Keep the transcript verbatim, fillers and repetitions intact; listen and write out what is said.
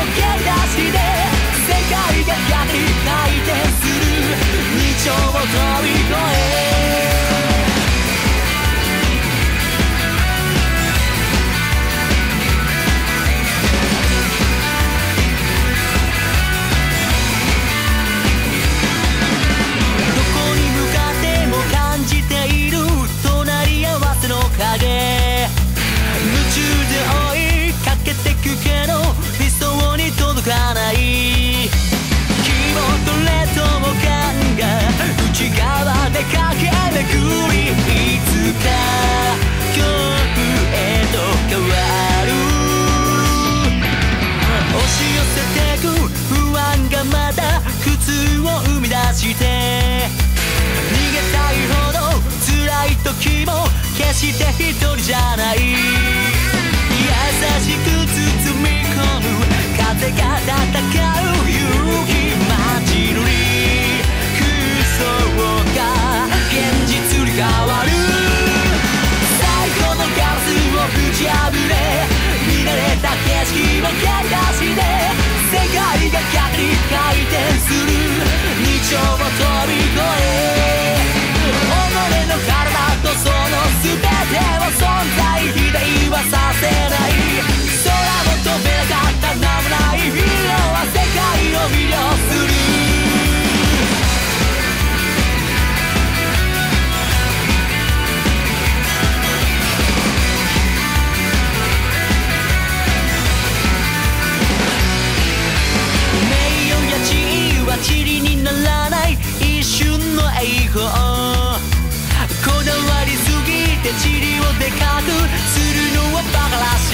を蹴り出して世界が逆に回転する日常を飛び越え夢中で追いかけてくけど理想に届かない気もとれとも感が内側で駆け巡りいつか恐怖へと変わる押し寄せてく不安がまた苦痛を生み出して逃げたいほど辛い時も決して一人じゃない優しく包み込む風が戦う勇気混じるり空想が現実に変わる最後のガラスをぶち破れ見慣れた景色を蹴り出して世界が逆に回転する日常を飛び越え己の体とその全てを存在否定はさせない空を飛べなかった名もないヒーローは世界を魅了する名誉や地位は塵にならない一瞬の栄光こだわりすぎて塵をでかくするのはバカらし